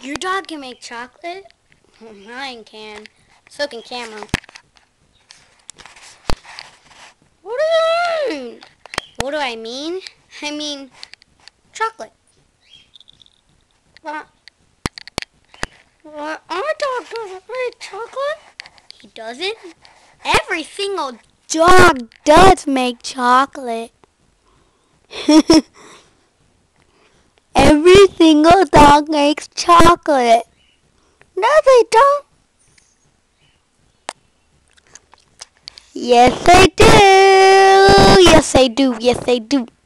Your dog can make chocolate? Mine can. So can Camo. What do you mean? What do I mean? I mean chocolate. What? Our dog doesn't make chocolate? He doesn't? Every single dog does make chocolate. Every single dog makes chocolate. No, they don't. Yes, they do. Yes, they do. Yes, they do.